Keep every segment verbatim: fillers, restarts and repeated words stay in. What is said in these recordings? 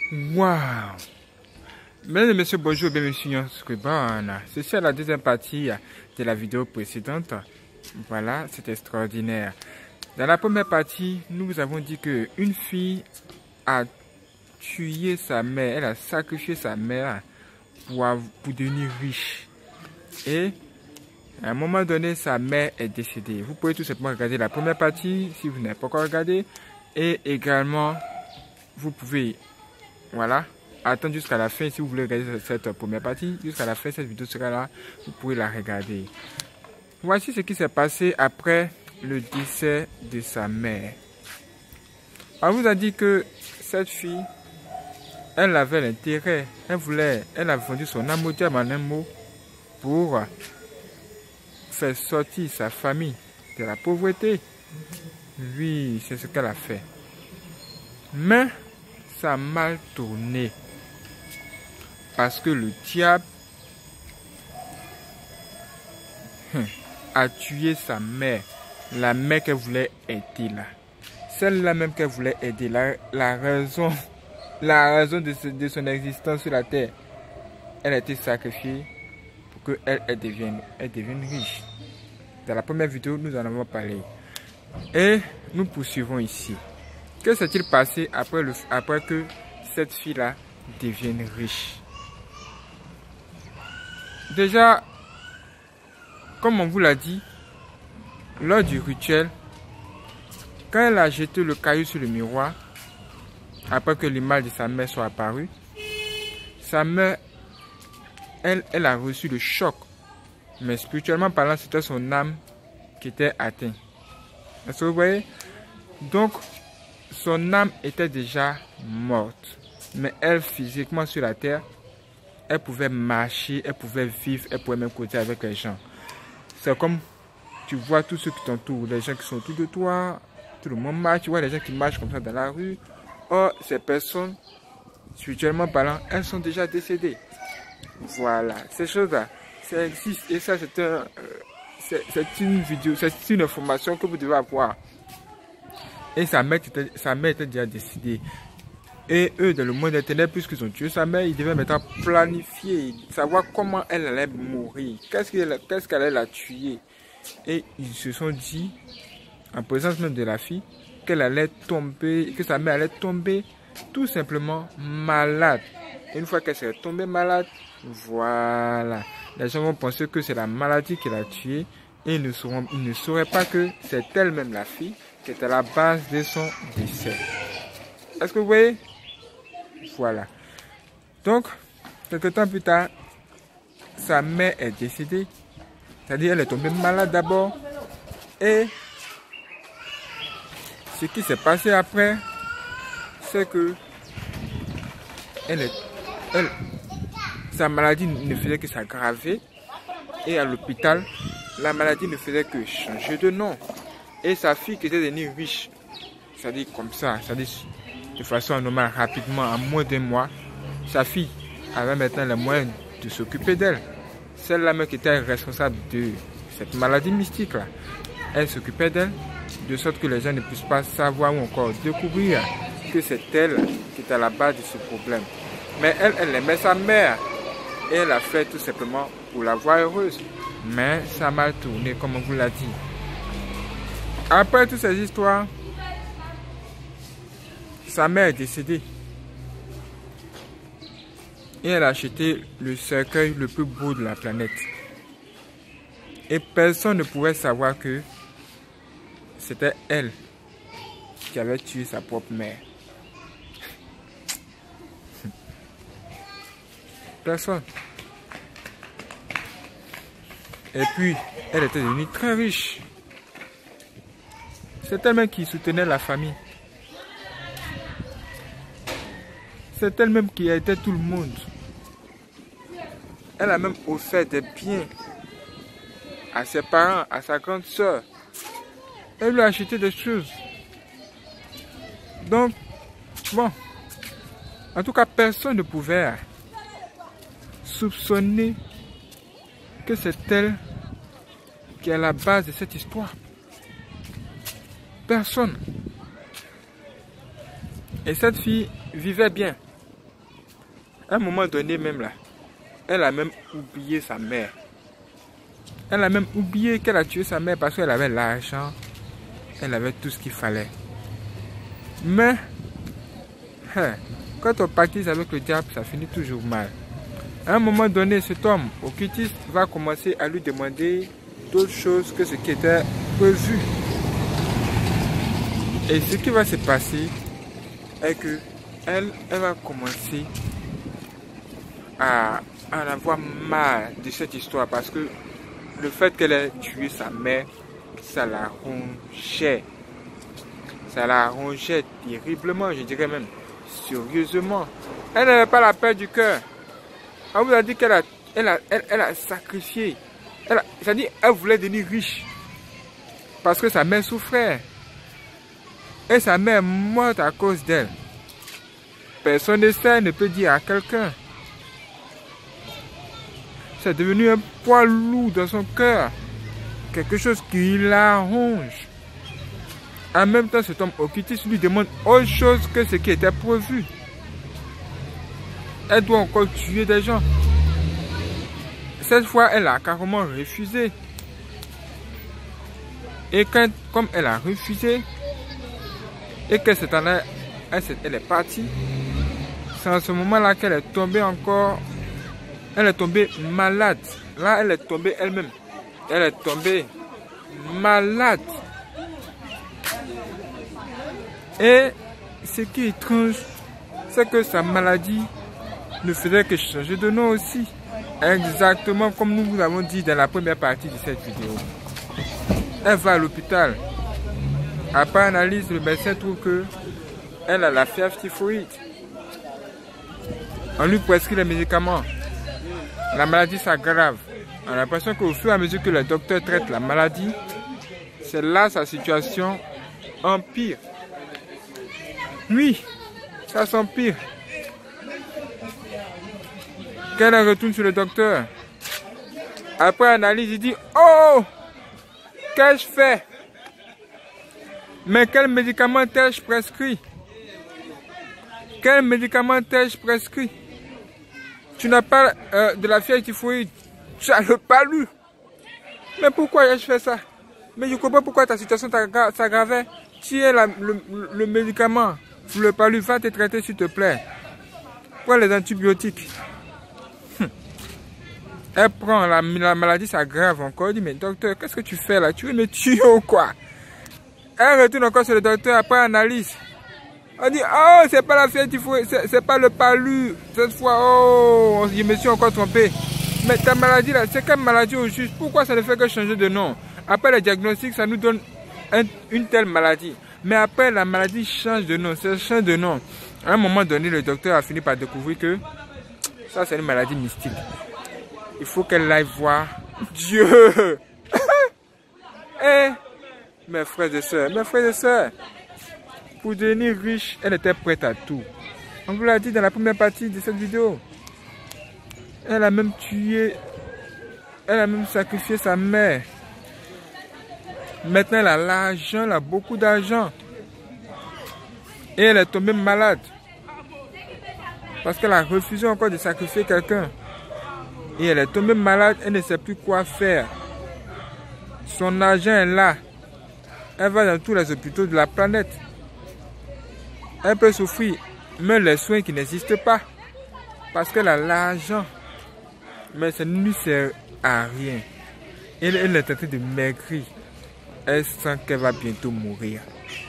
Waouh! Mesdames et messieurs, bonjour, bienvenue sur Scribana. Ceci est la deuxième partie de la vidéo précédente. Voilà, c'est extraordinaire. Dans la première partie, nous vous avons dit que une fille a tué sa mère, elle a sacrifié sa mère pour, pour devenir riche. Et à un moment donné, sa mère est décédée. Vous pouvez tout simplement regarder la première partie si vous n'avez pas encore regardé. Et également, vous pouvez, voilà, attendre jusqu'à la fin si vous voulez regarder cette première partie. Jusqu'à la fin, cette vidéo sera là. Vous pouvez la regarder. Voici ce qui s'est passé après le décès de sa mère. On vous a dit que cette fille, elle avait l'intérêt, elle voulait, elle a vendu son âme au diable en un mot pour faire sortir sa famille de la pauvreté. Oui, c'est ce qu'elle a fait. Mais ça a mal tourné. Parce que le diable a tué sa mère. La mère qu'elle voulait aider là. Celle-là même qu'elle voulait aider. La, la raison, la raison de, ce, de son existence sur la terre. Elle a été sacrifiée pour qu'elle elle devienne, elle devienne riche. Dans la première vidéo, nous en avons parlé. Et nous poursuivons ici. Que s'est-il passé après, le, après que cette fille-là devienne riche? Déjà, comme on vous l'a dit, lors du rituel, quand elle a jeté le caillou sur le miroir, après que l'image de sa mère soit apparue, sa mère, elle, elle a reçu le choc. Mais spirituellement parlant, c'était son âme qui était atteinte. Est-ce que vous voyez? Donc, son âme était déjà morte. Mais elle, physiquement sur la terre, elle pouvait marcher, elle pouvait vivre, elle pouvait même causer avec les gens. C'est comme, tu vois tous ceux qui t'entourent, les gens qui sont autour de toi, tout le monde marche, tu vois les gens qui marchent comme ça dans la rue. Or, ces personnes, spirituellement parlant, elles sont déjà décédées. Voilà, ces choses-là, ça existe. Et ça, c'est un, euh, c'est une vidéo, c'est une information que vous devez avoir. Et sa mère était, sa mère était déjà décidée. Et eux, dans le monde des ténèbres, puisqu'ils ont tué sa mère, ils devaient maintenant planifier, savoir comment elle allait mourir, qu'est-ce qu'elle qu'est-ce qu'elle allait la tuer. Et ils se sont dit, en présence même de la fille, qu'elle allait tomber, que sa mère allait tomber tout simplement malade. Et une fois qu'elle serait tombée malade, voilà, les gens vont penser que c'est la maladie qui l'a tuée et ils ne, sauront, ils ne sauraient pas que c'est elle-même la fille qui est à la base de son décès. Est-ce que vous voyez? Voilà. Donc, quelques temps plus tard, sa mère est décédée. C'est-à-dire elle est tombée malade d'abord. Et ce qui s'est passé après, c'est que elle est, elle, sa maladie ne faisait que s'aggraver. Et à l'hôpital, la maladie ne faisait que changer de nom. Et sa fille qui était devenue riche, c'est-à-dire comme ça, c'est-à-dire de façon normale, rapidement, en moins d'un mois, sa fille avait maintenant les moyens de s'occuper d'elle. Celle-là même qui était responsable de cette maladie mystique-là, elle s'occupait d'elle, de sorte que les gens ne puissent pas savoir ou encore découvrir que c'est elle qui est à la base de ce problème. Mais elle, elle aimait sa mère et elle a fait tout simplement pour la voir heureuse. Mais ça a mal tourné, comme on vous l'a dit. Après toutes ces histoires, sa mère est décédée. Et elle a acheté le cercueil le plus beau de la planète. Et personne ne pouvait savoir que c'était elle qui avait tué sa propre mère. Personne. Et puis, elle était devenue très riche. C'est elle-même qui soutenait la famille. C'est elle-même qui aidait tout le monde. Elle a même offert des biens à ses parents, à sa grande soeur. Elle lui a acheté des choses. Donc, bon, en tout cas, personne ne pouvait soupçonner que c'est elle qui est à la base de cette histoire. Personne. Et cette fille vivait bien. À un moment donné même là, elle a même oublié sa mère. Elle a même oublié qu'elle a tué sa mère parce qu'elle avait l'argent. Elle avait tout ce qu'il fallait. Mais, hein, quand on pactise avec le diable, ça finit toujours mal. À un moment donné, cet homme occultiste va commencer à lui demander d'autres choses que ce qui était prévu. Et ce qui va se passer est que elle, elle va commencer à en avoir marre de cette histoire parce que le fait qu'elle ait tué sa mère, ça la rongeait. Ça la rongeait terriblement, je dirais même sérieusement. Elle n'avait pas la paix du cœur. On vous a dit qu'elle a, elle a, elle, elle a sacrifié. Elle a, c'est-à-dire, elle voulait devenir riche. Parce que sa mère souffrait. Et sa mère est morte à cause d'elle. Personne ne sait, ne peut dire à quelqu'un. C'est devenu un poids lourd dans son cœur. Quelque chose qui la ronge. En même temps, cet homme occultiste lui demande autre chose que ce qui était prévu. Elle doit encore tuer des gens. Cette fois, elle a carrément refusé. Et quand, comme elle a refusé, et que cette année, elle, elle est partie, c'est en ce moment-là qu'elle est tombée encore, elle est tombée malade. Là, elle est tombée elle-même. Elle est tombée malade. Et ce qui est étrange, c'est que sa maladie ne faisait que changer de nom aussi. Exactement comme nous vous avons dit dans la première partie de cette vidéo. Elle va à l'hôpital. Après analyse, le médecin trouve que elle a la fièvre typhoïde. On lui prescrit les médicaments. La maladie s'aggrave. On a l'impression qu'au fur et à mesure que le docteur traite la maladie, c'est là sa situation empire. Oui, ça s'empire. Quand elle retourne sur le docteur, après analyse, il dit « Oh, qu'ai-je fait? Mais quel médicament t'ai-je prescrit? Quel médicament t'ai-je prescrit? Tu n'as pas euh, de la fièvre typhoïde, tu as le palu. Mais pourquoi ai-je fait ça? Mais je comprends pourquoi ta situation s'aggravait. Tu es la, le, le médicament, le palu, va te traiter s'il te plaît. Prends les antibiotiques. Elle prend, la, la maladie s'aggrave encore. Elle dit, mais docteur, qu'est-ce que tu fais là? Tu veux me tuer ou quoi? Elle retourne encore sur le docteur après analyse. On dit, oh, c'est pas la fièvre typhoïde, c'est pas le palu. Cette fois, oh, je me suis encore trompé. Mais ta maladie là, c'est quelle maladie au juste? Pourquoi ça ne fait que changer de nom? Après le diagnostic, ça nous donne un, une telle maladie. Mais après, la maladie change de nom, ça change de nom. À un moment donné, le docteur a fini par découvrir que ça, c'est une maladie mystique. Il faut qu'elle aille voir Dieu. Eh, mes frères et sœurs, mes frères et sœurs, pour devenir riche, elle était prête à tout. On vous l'a dit dans la première partie de cette vidéo. Elle a même tué, elle a même sacrifié sa mère. Maintenant, elle a l'argent, elle a beaucoup d'argent. Et elle est tombée malade. Parce qu'elle a refusé encore de sacrifier quelqu'un. Et elle est tombée malade, elle ne sait plus quoi faire. Son argent est là. Elle va dans tous les hôpitaux de la planète. Elle peut souffrir, même les soins qui n'existent pas. Parce qu'elle a l'argent. Mais ça ne lui sert à rien. Elle, elle est en train de maigrir. Elle sent qu'elle va bientôt mourir.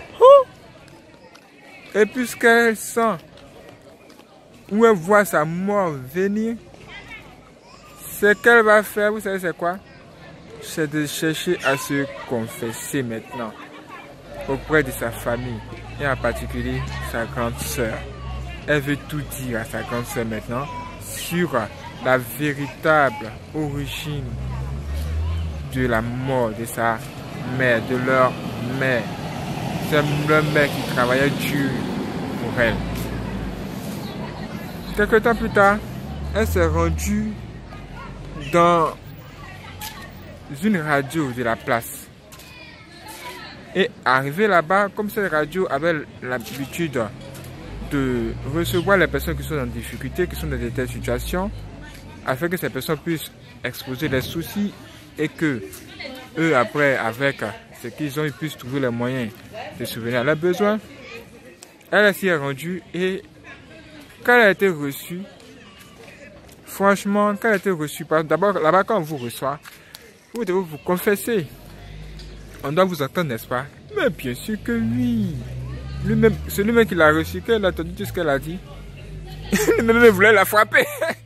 Et puisqu'elle sent où elle voit sa mort venir, ce qu'elle va faire, vous savez c'est quoi? C'est de chercher à se confesser maintenant auprès de sa famille et en particulier sa grande sœur. Elle veut tout dire à sa grande sœur maintenant sur la véritable origine de la mort de sa mère, de leur mère. C'est leur mère qui travaillait dur pour elle. Quelque temps plus tard, elle s'est rendue dans une radio de la place. Et arrivée là-bas, comme cette radio avait l'habitude de recevoir les personnes qui sont en difficulté, qui sont dans de telles situations, afin que ces personnes puissent exposer leurs soucis et que eux, après, avec ce qu'ils ont, ils puissent trouver les moyens de subvenir à leurs besoins. Elle s'y est rendue et quand elle a été reçue, franchement, quand elle a été reçue, d'abord là-bas quand on vous reçoit, vous devez vous confesser. On doit vous entendre, n'est-ce pas? Mais bien sûr que oui. Lui-même, c'est lui-même qui l'a reçu, qu'elle a entendu tout ce qu'elle a dit. Lui-même voulait la frapper.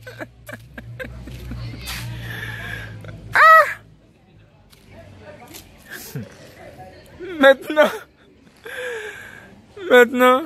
Ah! Maintenant, maintenant,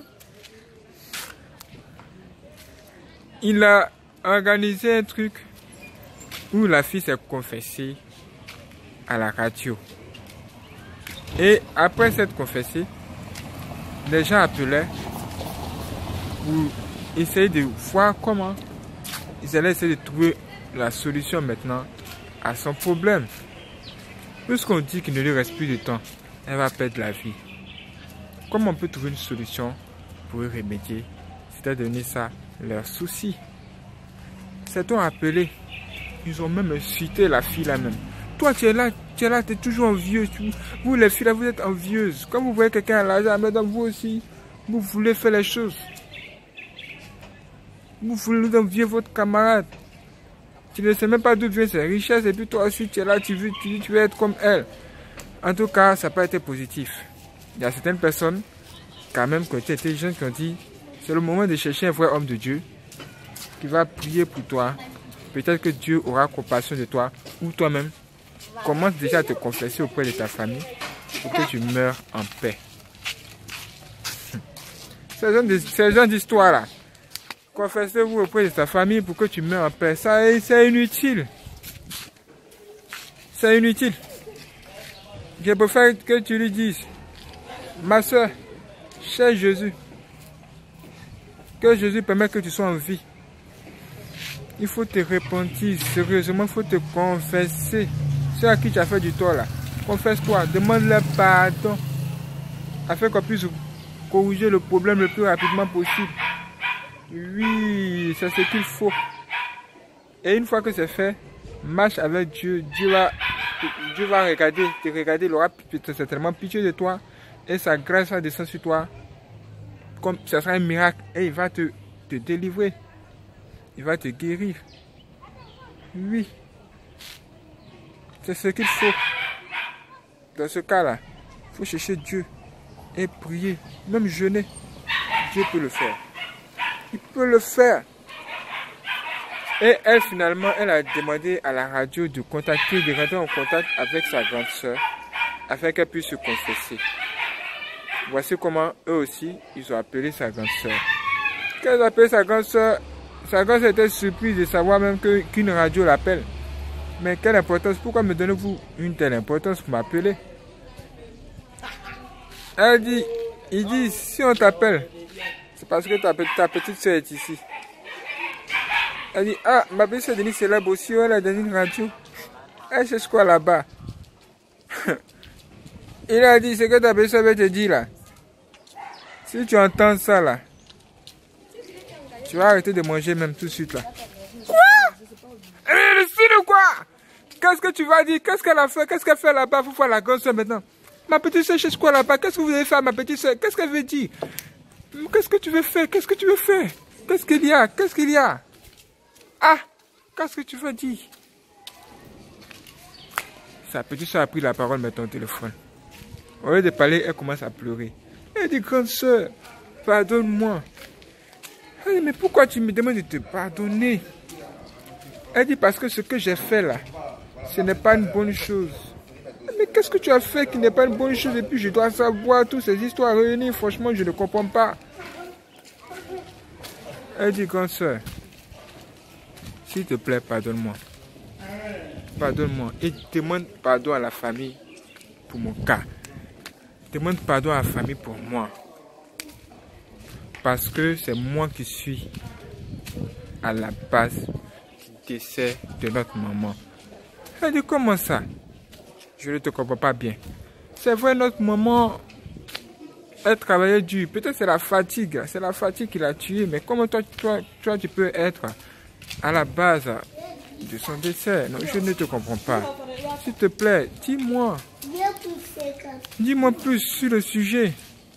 il a organisé un truc où la fille s'est confessée à la radio. Et après s'être confessée, les gens appelaient pour essayer de voir comment ils allaient essayer de trouver la solution maintenant à son problème. Puisqu'on dit qu'il ne lui reste plus de temps, elle va perdre la vie. Comment on peut trouver une solution pour y remédier? C'est à donner ça leurs soucis. C'est-on appelé? Ils ont même insulté la fille là-même. Toi, tu es là, tu es là, tu es toujours envieuse. Vous, les filles là, vous êtes envieuses. Quand vous voyez quelqu'un à l'argent, madame, vous aussi, vous voulez faire les choses. Vous voulez envier votre camarade. Tu ne sais même pas d'où vient ses richesses et puis toi aussi, tu es là, tu veux, tu, tu veux être comme elle. En tout cas, ça n'a pas été positif. Il y a certaines personnes, quand même, qui ont été intelligentes, qui ont dit, c'est le moment de chercher un vrai homme de Dieu qui va prier pour toi. Peut-être que Dieu aura compassion de toi ou toi-même. Commence déjà à te confesser auprès de ta famille pour que tu meurs en paix. Ce genre d'histoire là, confessez-vous auprès de ta famille pour que tu meurs en paix. Ça, c'est inutile. C'est inutile. Je préfère que tu lui dises, ma soeur, cher Jésus, que Jésus permette que tu sois en vie. Il faut te repentir, sérieusement, il faut te confesser. Ceux à qui tu as fait du tort là, confesse-toi, demande-leur pardon, afin qu'on puisse corriger le problème le plus rapidement possible. Oui, c'est ce qu'il faut. Et une fois que c'est fait, marche avec Dieu. Dieu va, Dieu va regarder, te regarder, il aura certainement pitié de toi et sa grâce va descendre sur toi. Comme ça sera un miracle et il va te, te délivrer. Il va te guérir. Oui. C'est ce qu'il faut. Dans ce cas-là, il faut chercher Dieu et prier, même jeûner. Dieu peut le faire. Il peut le faire. Et elle, finalement, elle a demandé à la radio de contacter, de rentrer en contact avec sa grande sœur, afin qu'elle puisse se confesser. Voici comment eux aussi, ils ont appelé sa grande sœur. Quand ils ont appelé sa grande sœur, sa grande sœur était surprise de savoir même que, qu'une radio l'appelle. Mais quelle importance? Pourquoi me donnez-vous une telle importance pour m'appeler? Elle dit, il dit, si on t'appelle, c'est parce que ta, ta petite soeur est ici. Elle dit, ah, ma petite soeur Denise est là aussi, elle a donné une radio. Elle cherche quoi là-bas? Il a dit, c'est que ta petite soeur veut te dire là. Si tu entends ça là, tu vas arrêter de manger même tout de suite là. Quoi? Elle est de quoi? Qu'est-ce que tu vas dire? Qu'est-ce qu'elle a fait? Qu'est-ce qu'elle fait là-bas? Faut voir la grande soeur maintenant. Ma petite soeur cherche quoi là-bas? Qu'est-ce que vous allez faire, ma petite soeur? Qu'est-ce qu'elle veut dire? Qu'est-ce que tu veux faire? Qu'est-ce que tu veux faire? Qu'est-ce qu'il y a? Qu'est-ce qu'il y a? Ah! Qu'est-ce que tu veux dire? Sa petite soeur a pris la parole maintenant au téléphone. Au lieu de parler, elle commence à pleurer. Elle dit, grande soeur, pardonne-moi. Elle dit, mais pourquoi tu me demandes de te pardonner? Elle dit, parce que ce que j'ai fait là, ce n'est pas une bonne chose. Mais qu'est-ce que tu as fait qui n'est pas une bonne chose? Et puis je dois savoir toutes ces histoires réunies. Franchement, je ne comprends pas. Elle dit, grande soeur, s'il te plaît, pardonne-moi. Pardonne-moi. Et demande pardon à la famille pour mon cas. Demande pardon à la famille pour moi. Parce que c'est moi qui suis à la base du décès de notre maman. Elle dit, comment ça? Je ne te comprends pas bien. C'est vrai, notre maman, Elle travaillait dur. Peut-être c'est la fatigue. C'est la fatigue qui l'a tuée. Mais comment toi, toi, toi, tu peux être à la base de son décès? Non, je ne te comprends pas. S'il te plaît, dis-moi. Dis-moi plus sur le sujet.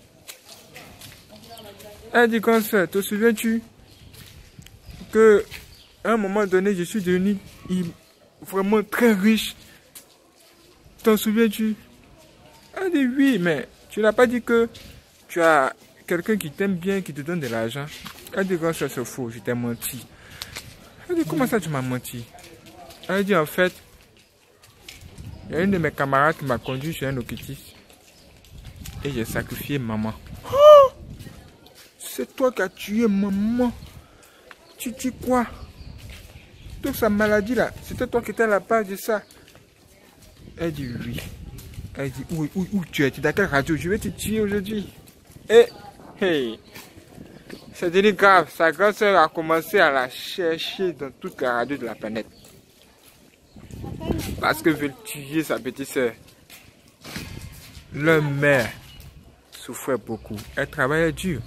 Elle dit comme ça, te souviens-tu que à un moment donné, je suis devenu vraiment très riche. T'en souviens-tu? Elle dit oui, mais tu n'as pas dit que tu as quelqu'un qui t'aime bien, qui te donne de l'argent. Elle dit comme ça, c'est faux, je t'ai menti. Elle dit comment ça tu m'as menti? Elle dit en fait, il y a une de mes camarades qui m'a conduit chez un okitiste et j'ai sacrifié maman. Oh! C'est toi qui as tué maman. Tu dis quoi? Toute sa maladie là, c'était toi qui étais à la base de ça. Elle dit oui. Elle dit où, où, où tu es? Tu es dans quelle radio? Je vais te tuer aujourd'hui. Et hey, c'est devenu grave. Sa grande soeur a commencé à la chercher dans toutes les radios de la planète. Parce que veut tuer sa petite soeur. Leur mère souffrait beaucoup. Elle travaillait dur.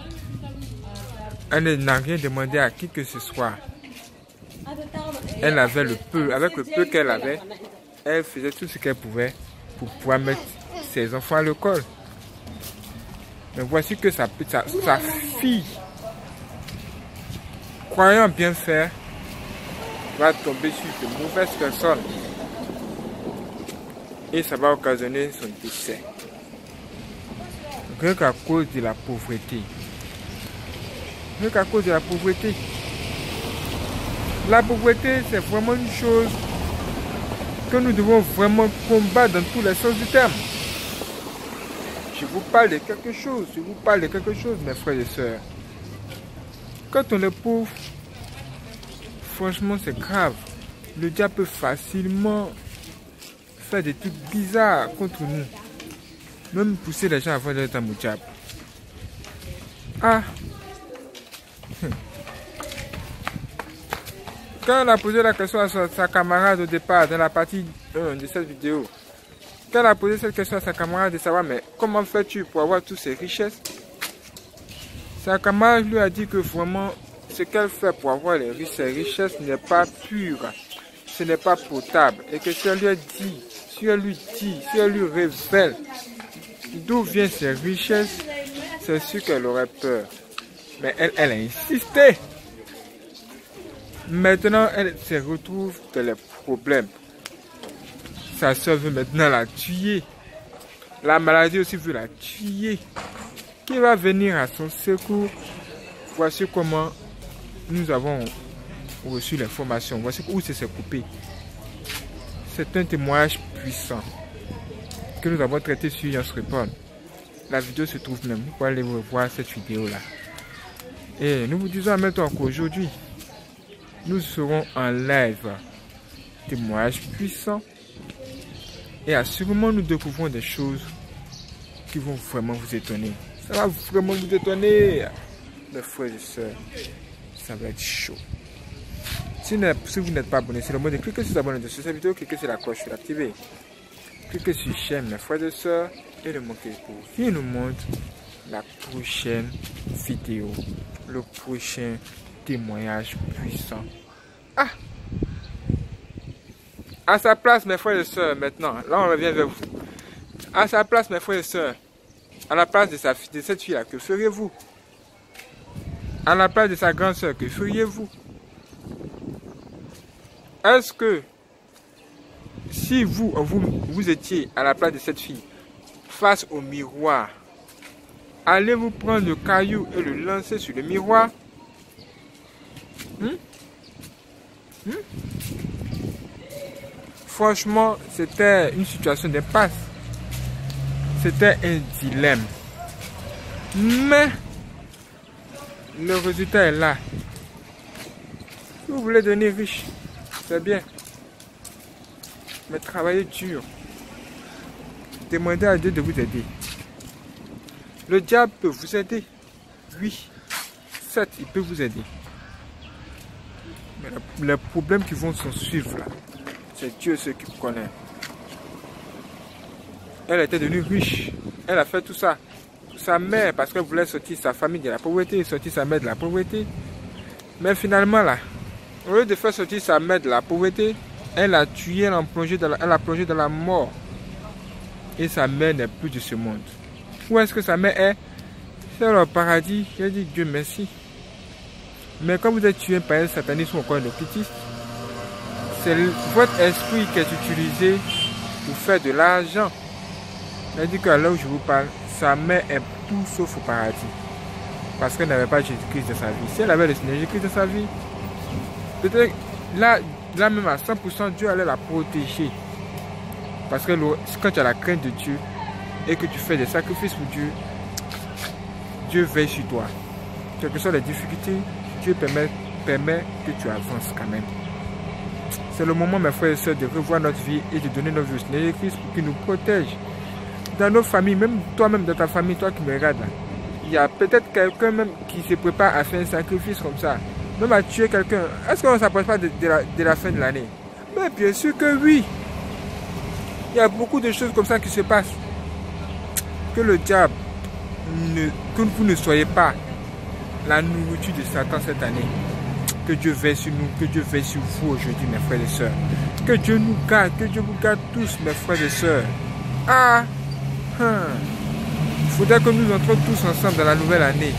Elle n'a rien demandé à qui que ce soit. Elle avait le peu, avec le peu qu'elle avait, elle faisait tout ce qu'elle pouvait pour pouvoir mettre ses enfants à l'école. Mais voici que sa, sa, sa fille, croyant bien faire, va tomber sur de mauvaises personnes. Et ça va occasionner son décès. Rien qu'à cause de la pauvreté. Rien qu'à cause de la pauvreté. La pauvreté, c'est vraiment une chose que nous devons vraiment combattre dans tous les sens du terme. Je vous parle de quelque chose, je vous parle de quelque chose, mes frères et sœurs. Quand on est pauvre, franchement, c'est grave. Le diable peut facilement faire des trucs bizarres contre nous. Même pousser les gens avant d'être un diable. Ah! Quand elle a posé la question à sa, sa camarade au départ, dans la partie un de cette vidéo, quand elle a posé cette question à sa camarade de savoir, mais comment fais-tu pour avoir toutes ces richesses? Sa camarade lui a dit que vraiment, ce qu'elle fait pour avoir les, ces richesses n'est pas pur, ce n'est pas potable. Et que si elle lui a dit, si elle lui dit, si elle lui révèle d'où viennent ces richesses, c'est sûr qu'elle aurait peur. Mais elle, elle a insisté. Maintenant, elle se retrouve dans les problèmes. Sa soeur veut maintenant la tuer. La maladie aussi veut la tuer. Qui va venir à son secours? Voici comment nous avons reçu l'information. Voici où c'est coupé. C'est un témoignage puissant que nous avons traité sur Yance Répond. La vidéo se trouve même. Vous pouvez aller voir cette vidéo là. Et nous vous disons en même temps qu'aujourd'hui, nous serons en live. Témoignage puissant. Et assurément, nous découvrons des choses qui vont vraiment vous étonner. Ça va vraiment vous étonner, mes frères et sœurs. Ça va être chaud. Si, si vous n'êtes pas abonné, c'est le mot de cliquer sur abonner sur cette vidéo, cliquez sur la cloche pour l'activer. Cliquez sur chaîne, mes frères et sœurs, et ne manquez pas. Il nous montre la prochaine vidéo, le prochain témoignage puissant. Ah! À sa place, mes frères et sœurs, maintenant, là on revient vers vous. À sa place, mes frères et sœurs, à la place de, sa, de cette fille-là, que feriez-vous? À la place de sa grande sœur, que feriez-vous? Est-ce que, si vous, vous, vous étiez à la place de cette fille, face au miroir, allez-vous prendre le caillou et le lancer sur le miroir? Hmm? Hmm? Franchement, c'était une situation d'impasse. C'était un dilemme. Mais le résultat est là. Si vous voulez devenir riche, c'est bien. Mais travaillez dur. Demandez à Dieu de vous aider. Le diable peut vous aider. Oui, certes, il peut vous aider. Mais les problèmes qui vont s'en suivre là, c'est Dieu ceux qui connaît. Elle était devenue riche. Elle a fait tout ça. Tout sa mère parce qu'elle voulait sortir sa famille de la pauvreté, sortir sa mère de la pauvreté. Mais finalement, là, au lieu de faire sortir sa mère de la pauvreté, elle a tué, elle a plongé dans la, elle a plongé dans la mort. Et sa mère n'est plus de ce monde. Où est-ce que sa mère est? C'est le paradis. J'ai dit Dieu merci. Mais quand vous êtes tué par un sataniste ou encore un occultiste, c'est votre esprit qui est utilisé pour faire de l'argent. C'est-à-dire qu'à l'heure où je vous parle, sa mère est tout sauf au paradis. Parce qu'elle n'avait pas Jésus-Christ dans sa vie. Si elle avait le Seigneur Jésus-Christ dans sa vie, peut-être là, là même à cent pour cent, Dieu allait la protéger. Parce que quand tu as la crainte de Dieu et que tu fais des sacrifices pour Dieu, Dieu veille sur toi. Quelles que soient les difficultés, Dieu permet, permet que tu avances quand même. C'est le moment, mes frères et sœurs, de revoir notre vie et de donner notre vie au Seigneur Jésus-Christ pour qu'il nous protège. Dans nos familles, même toi-même dans ta famille, toi qui me regardes là, il y a peut-être quelqu'un même qui se prépare à faire un sacrifice comme ça, même à tuer quelqu'un. Est-ce qu'on ne s'approche pas de, de, la, de la fin de l'année? Mais bien sûr que oui. Il y a beaucoup de choses comme ça qui se passent. Que le diable, ne, que vous ne soyez pas la nourriture de Satan cette année. Que Dieu veille sur nous, que Dieu veille sur vous aujourd'hui, mes frères et sœurs. Que Dieu nous garde, que Dieu vous garde tous, mes frères et sœurs. Ah, hein. Il faudrait que nous entrions tous ensemble dans la nouvelle année.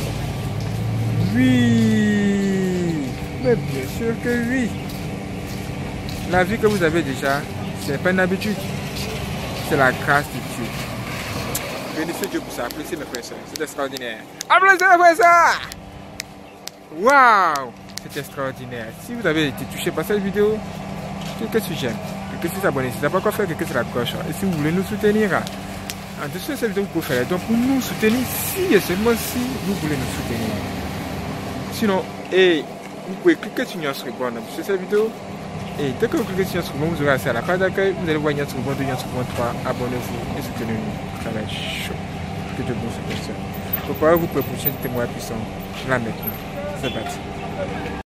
Oui, mais bien sûr que oui. La vie que vous avez déjà, ce n'est pas une habitude. C'est la grâce de Dieu. Bénéficiez Dieu pour ça. Applaudissez mes frères et sœurs. C'est extraordinaire. Applaudissez mes frères et sœurs. Waouh, c'est extraordinaire. Si vous avez été touché par cette vidéo, cliquez sur j'aime, cliquez sur s'abonner. Si vous n'avez pas encore fait, cliquez sur la cloche. Et si vous voulez nous soutenir, en dessous de cette vidéo, vous pouvez faire. Donc pour nous soutenir, si et seulement si vous voulez nous soutenir. Sinon, et vous pouvez cliquer sur Nyans Reborn sur cette vidéo. Et dès que vous cliquez sur Nyans Reborn, vous aurez accès à la page d'accueil. Vous allez voir Nyans Reborn deux, Nyans Reborn trois. Abonnez-vous et soutenez-nous. Ça va être chaud. Que de bons soutenir. Préparez-vous pour le prochain témoin puissant. Là maintenant. C'est parti.